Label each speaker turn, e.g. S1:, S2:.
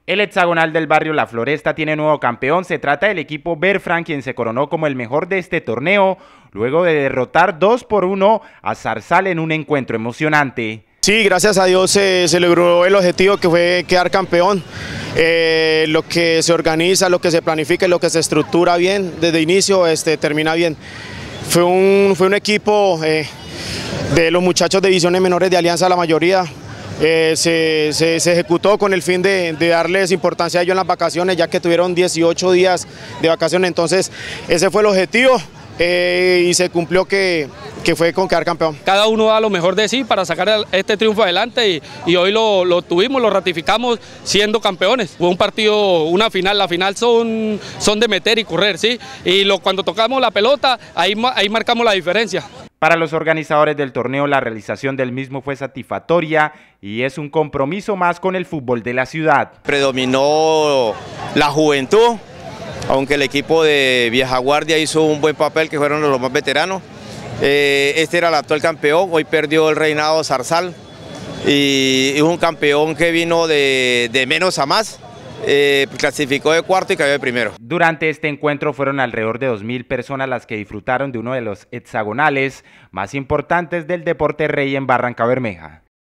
S1: El hexagonal del barrio La Floresta tiene nuevo campeón. Se trata del equipo Berfran, quien se coronó como el mejor de este torneo, luego de derrotar 2-1 a Zarzal en un encuentro emocionante.
S2: Sí, gracias a Dios se logró el objetivo, que fue quedar campeón. Lo que se organiza, lo que se planifica, lo que se estructura bien desde inicio, termina bien. Fue un equipo de los muchachos de divisiones menores de Alianza, la mayoría. Se ejecutó con el fin de darles importancia a ellos en las vacaciones, ya que tuvieron 18 días de vacaciones. Entonces ese fue el objetivo y se cumplió, que fue con quedar campeón.
S3: Cada uno da lo mejor de sí para sacar este triunfo adelante y hoy lo tuvimos, lo ratificamos siendo campeones. Fue un partido, una final, la final son de meter y correr, ¿sí? Y cuando tocamos la pelota, ahí marcamos la diferencia.
S1: Para los organizadores del torneo, la realización del mismo fue satisfactoria y es un compromiso más con el fútbol de la ciudad.
S4: Predominó la juventud, aunque el equipo de Vieja Guardia hizo un buen papel, que fueron los más veteranos. Este era el actual campeón, hoy perdió el reinado Zarzal y es un campeón que vino de menos a más. Clasificó de cuarto y cayó de primero.
S1: Durante este encuentro fueron alrededor de 2000 personas las que disfrutaron de uno de los hexagonales más importantes del deporte rey en Barrancabermeja.